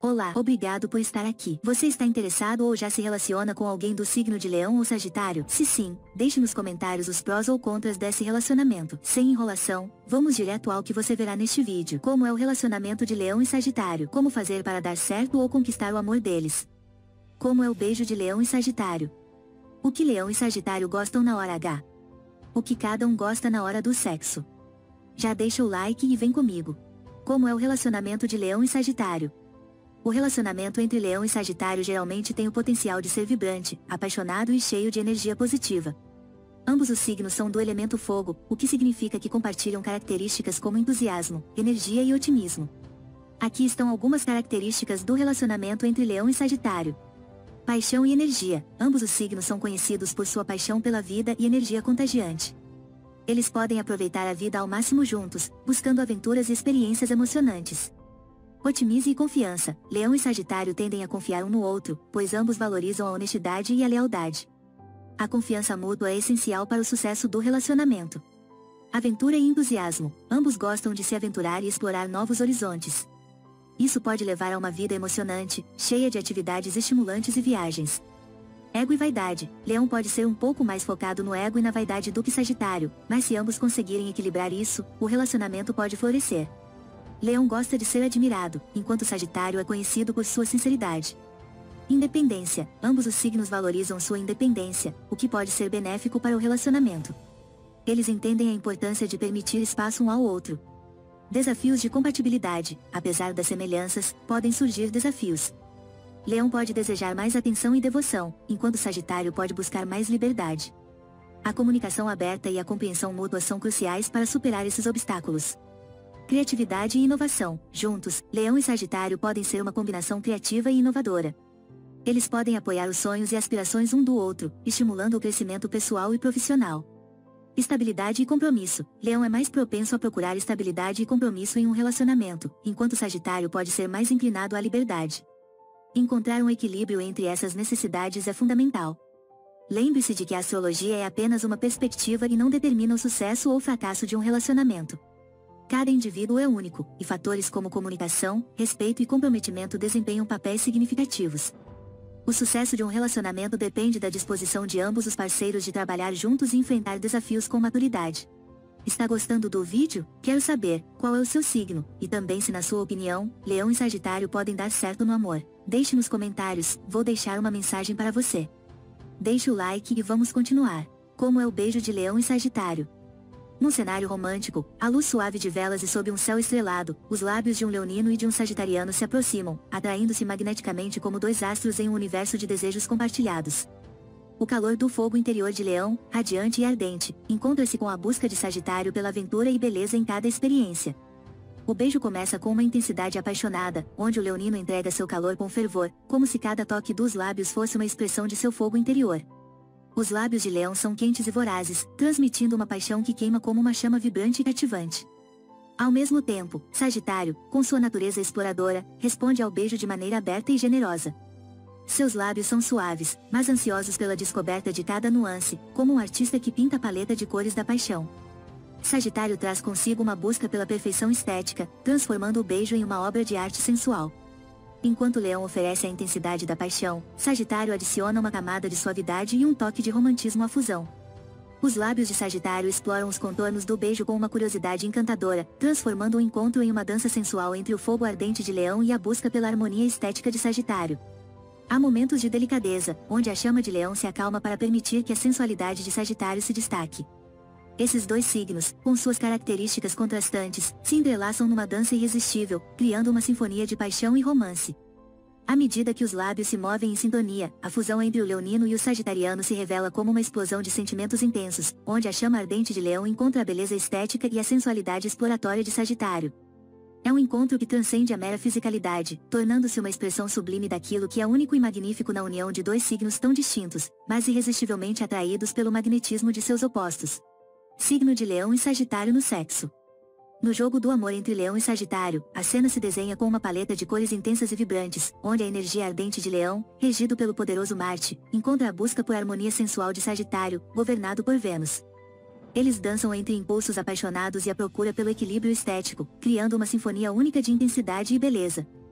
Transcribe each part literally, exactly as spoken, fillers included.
Olá, obrigado por estar aqui. Você está interessado ou já se relaciona com alguém do signo de Leão ou Sagitário? Se sim, deixe nos comentários os prós ou contras desse relacionamento. Sem enrolação, vamos direto ao que você verá neste vídeo. Como é o relacionamento de Leão e Sagitário? Como fazer para dar certo ou conquistar o amor deles? Como é o beijo de Leão e Sagitário? O que Leão e Sagitário gostam na hora H? O que cada um gosta na hora do sexo? Já deixa o like e vem comigo. Como é o relacionamento de Leão e Sagitário? O relacionamento entre Leão e Sagitário geralmente tem o potencial de ser vibrante, apaixonado e cheio de energia positiva. Ambos os signos são do elemento fogo, o que significa que compartilham características como entusiasmo, energia e otimismo. Aqui estão algumas características do relacionamento entre Leão e Sagitário. Paixão e energia. Ambos os signos são conhecidos por sua paixão pela vida e energia contagiante. Eles podem aproveitar a vida ao máximo juntos, buscando aventuras e experiências emocionantes. Otimismo e confiança. Leão e Sagitário tendem a confiar um no outro, pois ambos valorizam a honestidade e a lealdade. A confiança mútua é essencial para o sucesso do relacionamento. Aventura e entusiasmo. Ambos gostam de se aventurar e explorar novos horizontes. Isso pode levar a uma vida emocionante, cheia de atividades estimulantes e viagens. Ego e vaidade. Leão pode ser um pouco mais focado no ego e na vaidade do que Sagitário, mas se ambos conseguirem equilibrar isso, o relacionamento pode florescer. Leão gosta de ser admirado, enquanto Sagitário é conhecido por sua sinceridade. Independência. Ambos os signos valorizam sua independência, o que pode ser benéfico para o relacionamento. Eles entendem a importância de permitir espaço um ao outro. Desafios de compatibilidade. Apesar das semelhanças, podem surgir desafios. Leão pode desejar mais atenção e devoção, enquanto Sagitário pode buscar mais liberdade. A comunicação aberta e a compreensão mútua são cruciais para superar esses obstáculos. Criatividade e inovação. Juntos, Leão e Sagitário podem ser uma combinação criativa e inovadora. Eles podem apoiar os sonhos e aspirações um do outro, estimulando o crescimento pessoal e profissional. Estabilidade e compromisso. Leão é mais propenso a procurar estabilidade e compromisso em um relacionamento, enquanto Sagitário pode ser mais inclinado à liberdade. Encontrar um equilíbrio entre essas necessidades é fundamental. Lembre-se de que a astrologia é apenas uma perspectiva e não determina o sucesso ou fracasso de um relacionamento. Cada indivíduo é único, e fatores como comunicação, respeito e comprometimento desempenham papéis significativos. O sucesso de um relacionamento depende da disposição de ambos os parceiros de trabalhar juntos e enfrentar desafios com maturidade. Está gostando do vídeo? Quero saber qual é o seu signo, e também se na sua opinião, Leão e Sagitário podem dar certo no amor. Deixe nos comentários, vou deixar uma mensagem para você. Deixe o like e vamos continuar. Como é o beijo de Leão e Sagitário? Num cenário romântico, à luz suave de velas e sob um céu estrelado, os lábios de um leonino e de um sagitariano se aproximam, atraindo-se magneticamente como dois astros em um universo de desejos compartilhados. O calor do fogo interior de Leão, radiante e ardente, encontra-se com a busca de Sagitário pela aventura e beleza em cada experiência. O beijo começa com uma intensidade apaixonada, onde o leonino entrega seu calor com fervor, como se cada toque dos lábios fosse uma expressão de seu fogo interior. Os lábios de Leão são quentes e vorazes, transmitindo uma paixão que queima como uma chama vibrante e cativante. Ao mesmo tempo, Sagitário, com sua natureza exploradora, responde ao beijo de maneira aberta e generosa. Seus lábios são suaves, mas ansiosos pela descoberta de cada nuance, como um artista que pinta a paleta de cores da paixão. Sagitário traz consigo uma busca pela perfeição estética, transformando o beijo em uma obra de arte sensual. Enquanto Leão oferece a intensidade da paixão, Sagitário adiciona uma camada de suavidade e um toque de romantismo à fusão. Os lábios de Sagitário exploram os contornos do beijo com uma curiosidade encantadora, transformando o encontro em uma dança sensual entre o fogo ardente de Leão e a busca pela harmonia estética de Sagitário. Há momentos de delicadeza, onde a chama de Leão se acalma para permitir que a sensualidade de Sagitário se destaque. Esses dois signos, com suas características contrastantes, se entrelaçam numa dança irresistível, criando uma sinfonia de paixão e romance. À medida que os lábios se movem em sintonia, a fusão entre o leonino e o sagitariano se revela como uma explosão de sentimentos intensos, onde a chama ardente de Leão encontra a beleza estética e a sensualidade exploratória de Sagitário. É um encontro que transcende a mera fisicalidade, tornando-se uma expressão sublime daquilo que é único e magnífico na união de dois signos tão distintos, mas irresistivelmente atraídos pelo magnetismo de seus opostos. Signo de Leão e Sagitário no sexo. No jogo do amor entre Leão e Sagitário, a cena se desenha com uma paleta de cores intensas e vibrantes, onde a energia ardente de Leão, regido pelo poderoso Marte, encontra a busca por harmonia sensual de Sagitário, governado por Vênus. Eles dançam entre impulsos apaixonados e a procura pelo equilíbrio estético, criando uma sinfonia única de intensidade e beleza.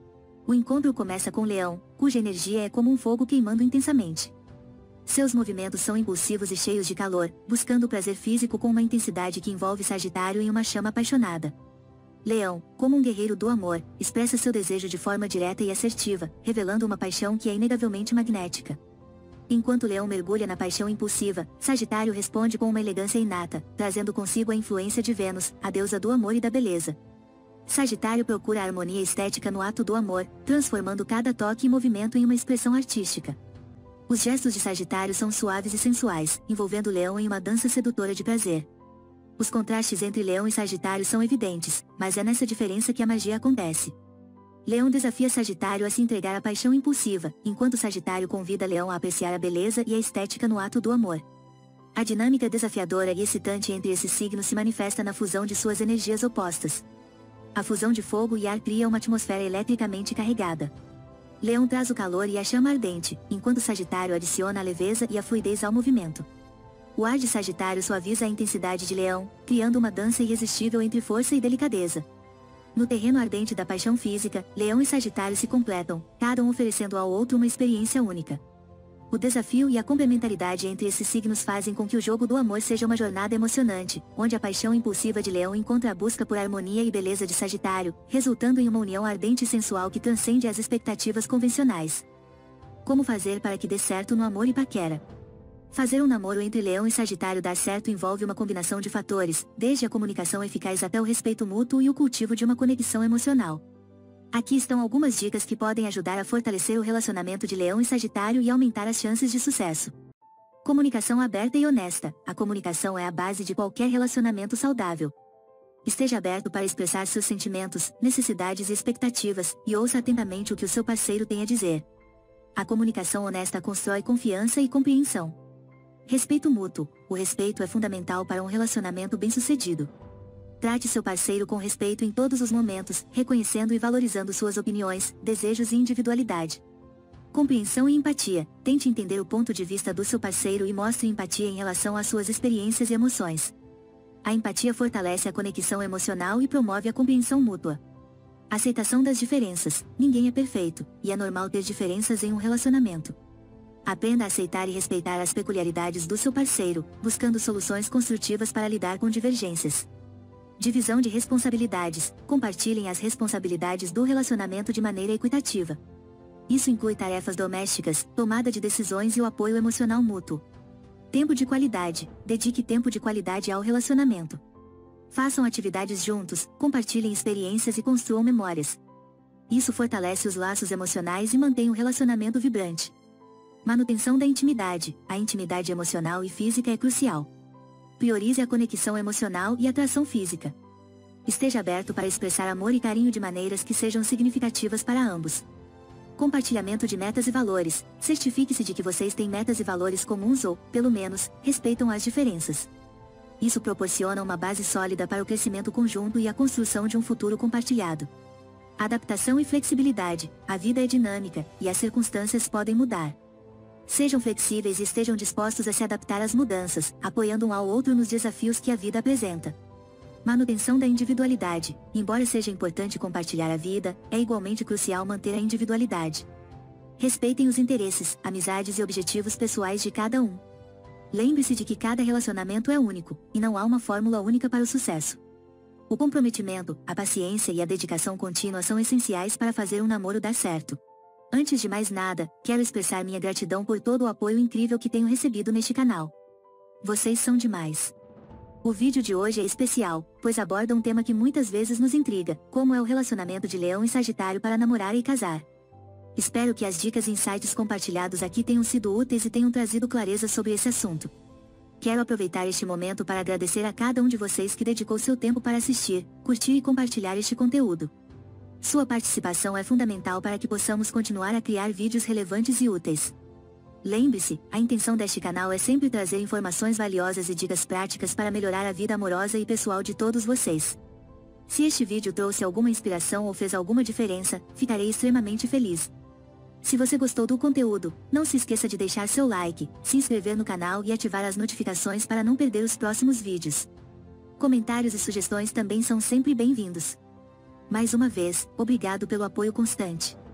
O encontro começa com Leão, cuja energia é como um fogo queimando intensamente. Seus movimentos são impulsivos e cheios de calor, buscando prazer físico com uma intensidade que envolve Sagitário em uma chama apaixonada. Leão, como um guerreiro do amor, expressa seu desejo de forma direta e assertiva, revelando uma paixão que é inegavelmente magnética. Enquanto Leão mergulha na paixão impulsiva, Sagitário responde com uma elegância inata, trazendo consigo a influência de Vênus, a deusa do amor e da beleza. Sagitário procura a harmonia estética no ato do amor, transformando cada toque e movimento em uma expressão artística. Os gestos de Sagitário são suaves e sensuais, envolvendo Leão em uma dança sedutora de prazer. Os contrastes entre Leão e Sagitário são evidentes, mas é nessa diferença que a magia acontece. Leão desafia Sagitário a se entregar à paixão impulsiva, enquanto Sagitário convida Leão a apreciar a beleza e a estética no ato do amor. A dinâmica desafiadora e excitante entre esses signos se manifesta na fusão de suas energias opostas. A fusão de fogo e ar cria uma atmosfera eletricamente carregada. Leão traz o calor e a chama ardente, enquanto Sagitário adiciona a leveza e a fluidez ao movimento. O ar de Sagitário suaviza a intensidade de Leão, criando uma dança irresistível entre força e delicadeza. No terreno ardente da paixão física, Leão e Sagitário se completam, cada um oferecendo ao outro uma experiência única. O desafio e a complementaridade entre esses signos fazem com que o jogo do amor seja uma jornada emocionante, onde a paixão impulsiva de Leão encontra a busca por harmonia e beleza de Sagitário, resultando em uma união ardente e sensual que transcende as expectativas convencionais. Como fazer para que dê certo no amor e paquera? Fazer um namoro entre Leão e Sagitário dar certo envolve uma combinação de fatores, desde a comunicação eficaz até o respeito mútuo e o cultivo de uma conexão emocional. Aqui estão algumas dicas que podem ajudar a fortalecer o relacionamento de Leão e Sagitário e aumentar as chances de sucesso. Comunicação aberta e honesta. A comunicação é a base de qualquer relacionamento saudável. Esteja aberto para expressar seus sentimentos, necessidades e expectativas, e ouça atentamente o que o seu parceiro tem a dizer. A comunicação honesta constrói confiança e compreensão. Respeito mútuo. O respeito é fundamental para um relacionamento bem-sucedido. Trate seu parceiro com respeito em todos os momentos, reconhecendo e valorizando suas opiniões, desejos e individualidade. Compreensão e empatia. Tente entender o ponto de vista do seu parceiro e mostre empatia em relação às suas experiências e emoções. A empatia fortalece a conexão emocional e promove a compreensão mútua. Aceitação das diferenças. Ninguém é perfeito, e é normal ter diferenças em um relacionamento. Aprenda a aceitar e respeitar as peculiaridades do seu parceiro, buscando soluções construtivas para lidar com divergências. Divisão de responsabilidades. Compartilhem as responsabilidades do relacionamento de maneira equitativa. Isso inclui tarefas domésticas, tomada de decisões e o apoio emocional mútuo. Tempo de qualidade. Dedique tempo de qualidade ao relacionamento. Façam atividades juntos, compartilhem experiências e construam memórias. Isso fortalece os laços emocionais e mantém o relacionamento vibrante. Manutenção da intimidade. A intimidade emocional e física é crucial. Priorize a conexão emocional e atração física. Esteja aberto para expressar amor e carinho de maneiras que sejam significativas para ambos. Compartilhamento de metas e valores. Certifique-se de que vocês têm metas e valores comuns ou, pelo menos, respeitam as diferenças. Isso proporciona uma base sólida para o crescimento conjunto e a construção de um futuro compartilhado. Adaptação e flexibilidade. A vida é dinâmica, e as circunstâncias podem mudar. Sejam flexíveis e estejam dispostos a se adaptar às mudanças, apoiando um ao outro nos desafios que a vida apresenta. Manutenção da individualidade. Embora seja importante compartilhar a vida, é igualmente crucial manter a individualidade. Respeitem os interesses, amizades e objetivos pessoais de cada um. Lembre-se de que cada relacionamento é único, e não há uma fórmula única para o sucesso. O comprometimento, a paciência e a dedicação contínua são essenciais para fazer um namoro dar certo. Antes de mais nada, quero expressar minha gratidão por todo o apoio incrível que tenho recebido neste canal. Vocês são demais. O vídeo de hoje é especial, pois aborda um tema que muitas vezes nos intriga, como é o relacionamento de Leão e Sagitário para namorar e casar. Espero que as dicas e insights compartilhados aqui tenham sido úteis e tenham trazido clareza sobre esse assunto. Quero aproveitar este momento para agradecer a cada um de vocês que dedicou seu tempo para assistir, curtir e compartilhar este conteúdo. Sua participação é fundamental para que possamos continuar a criar vídeos relevantes e úteis. Lembre-se, a intenção deste canal é sempre trazer informações valiosas e dicas práticas para melhorar a vida amorosa e pessoal de todos vocês. Se este vídeo trouxe alguma inspiração ou fez alguma diferença, ficarei extremamente feliz. Se você gostou do conteúdo, não se esqueça de deixar seu like, se inscrever no canal e ativar as notificações para não perder os próximos vídeos. Comentários e sugestões também são sempre bem-vindos. Mais uma vez, obrigado pelo apoio constante.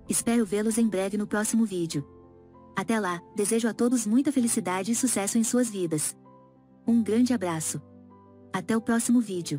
Espero vê-los em breve no próximo vídeo. Até lá, desejo a todos muita felicidade e sucesso em suas vidas. Um grande abraço. Até o próximo vídeo.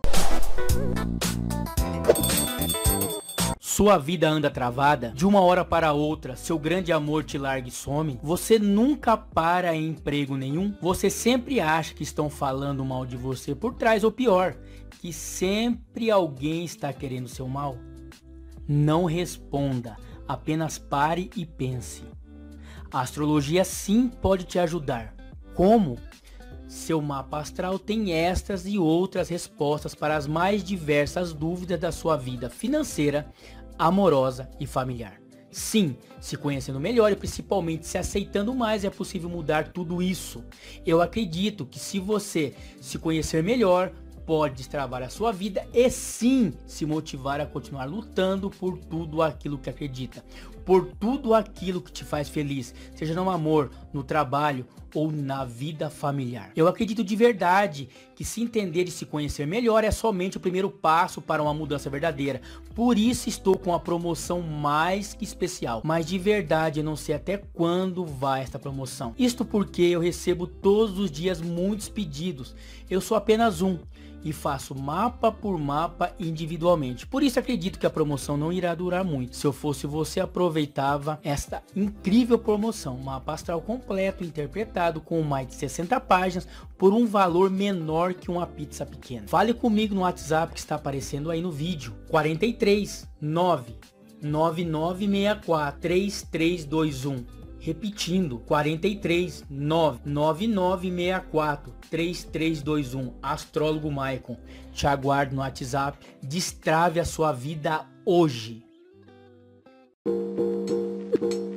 Sua vida anda travada? De uma hora para outra, seu grande amor te larga e some? Você nunca para em emprego nenhum? Você sempre acha que estão falando mal de você por trás, ou pior, que sempre alguém está querendo seu mal? Não responda, apenas pare e pense. A astrologia sim pode te ajudar. Como? Seu mapa astral tem estas e outras respostas para as mais diversas dúvidas da sua vida financeira, amorosa e familiar. Sim, se conhecendo melhor e principalmente se aceitando mais, é possível mudar tudo isso. Eu acredito que se você se conhecer melhor, pode destravar a sua vida e sim se motivar a continuar lutando por tudo aquilo que acredita, por tudo aquilo que te faz feliz, seja no amor, no trabalho ou na vida familiar. Eu acredito de verdade que se entender e se conhecer melhor é somente o primeiro passo para uma mudança verdadeira. Por isso estou com a promoção mais que especial. Mas de verdade eu não sei até quando vai esta promoção. Isto porque eu recebo todos os dias muitos pedidos. Eu sou apenas um e faço mapa por mapa individualmente. Por isso acredito que a promoção não irá durar muito. Se eu fosse você, aproveitava esta incrível promoção. Mapa astral completo, interpretado com mais de sessenta páginas por um valor menor que uma pizza pequena. Fale comigo no WhatsApp que está aparecendo aí no vídeo. quarenta e três, nove, nove nove seis quatro, três três dois um. Repetindo, quarenta e três, nove, nove nove seis quatro, três três dois um, Astrólogo Maicon. Te aguardo no WhatsApp. Destrave a sua vida hoje.